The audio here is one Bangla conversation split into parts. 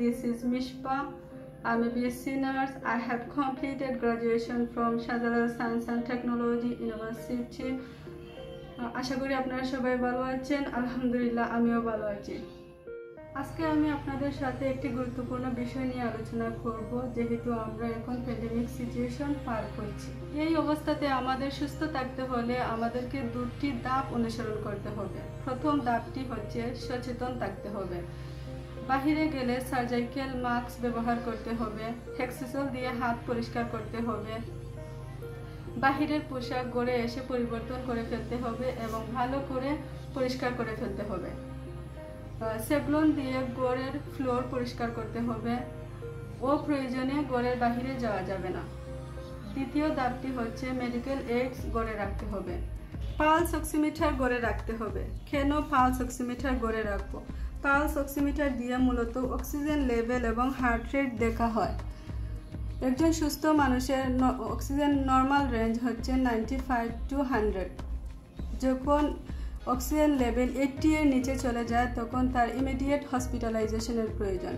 This is Mishpa. I'm a BSc nurse. I have completed graduation from Shahjalal Science and Technology University. আশা করি আপনারা সবাই ভালো আছেন। আলহামদুলিল্লাহ আমিও ভালো আছি। আজকে আমি আপনাদের সাথে একটি গুরুত্বপূর্ণ বিষয় নিয়ে আলোচনা করব, যেহেতু আমরা এখন প্যান্ডেমিক সিচুয়েশন পার করছি। এই অবস্থাতে আমাদের সুস্থ থাকতে হলে আমাদেরকে দুটি ধাপ অনুসরণ করতে হবে। প্রথম ধাপটি হচ্ছে সচেতন থাকতে হবে। বাহিরে গেলে সার্জিক্যাল মাস্ক ব্যবহার করতে হবে, হেক্সিসল দিয়ে হাত পরিষ্কার করতে হবে, বাহিরের পোশাক ঘরে এসে পরিবর্তন করে ফেলতে হবে এবং ভালো করে পরিষ্কার করে ফেলতে হবে। সেভলন দিয়ে ঘরের ফ্লোর পরিষ্কার করতে হবে ও প্রয়োজনে ঘরের বাহিরে যাওয়া যাবে না। দ্বিতীয় ধাপটি হচ্ছে মেডিকেল এইডস ঘরে রাখতে হবে। পালস অক্সিমিটার ঘরে রাখতে হবে। কেন পালস অক্সিমিটার ঘরে রাখবো? পালস অক্সিমিটার দিয়ে মূলত অক্সিজেন লেভেল এবং হার্ট রেট দেখা হয়। একজন সুস্থ মানুষের অক্সিজেন নর্মাল রেঞ্জ হচ্ছে 95 to 100। যখন অক্সিজেন লেভেল 80 এর নিচে চলে যায় তখন তার ইমিডিয়েট হসপিটালাইজেশনের প্রয়োজন।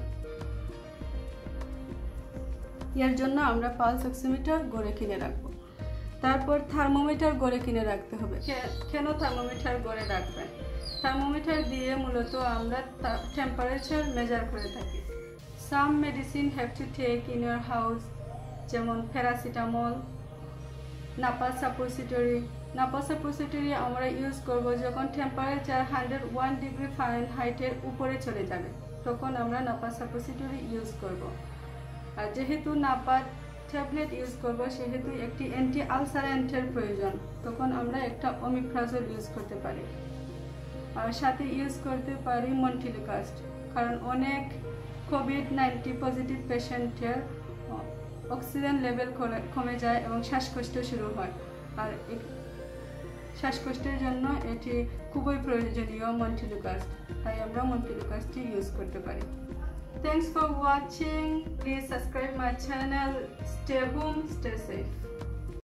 এর জন্য আমরা পালস অক্সিমিটার ঘরে কিনে রাখবো। তারপর থার্মোমিটার ঘরে কিনে রাখতে হবে। কেন থার্মোমিটার ঘরে রাখবেন? থার্মোমিটার দিয়ে মূলত আমরা টেম্পারেচার মেজার করে থাকি। Some medicine have to take in your house, যেমন paracetamol, Napa suppository. Napa suppository আমরা ইউজ করব যখন টেম্পারেচার 101 ডিগ্রি ফারেনহাইটের উপরে চলে যাবে, তখন আমরা নাপা সাপোজিটরি ইউজ করব। আর যেহেতু নাপা ট্যাবলেট ইউজ করব সেহেতু একটি অ্যান্টি আলসারেন্টের প্রয়োজন, তখন আমরা একটা ওমিপ্রাজল ইউজ করতে পারি। আর সাথে ইউজ করতে পারি মন্টিলুকাস্ট, কারণ অনেক কোভিড-19 পজিটিভ পেশেন্টের অক্সিজেন লেভেল কমে যায় এবং শ্বাসকষ্ট শুরু হয়। আর শ্বাসকষ্টের জন্য এটি খুবই প্রয়োজনীয় মন্টিলুকাস্ট, তাই আমরা মন্টিলুকাস্টটি ইউজ করতে পারি। Thanks for watching. Please subscribe my channel. Stay home, stay safe.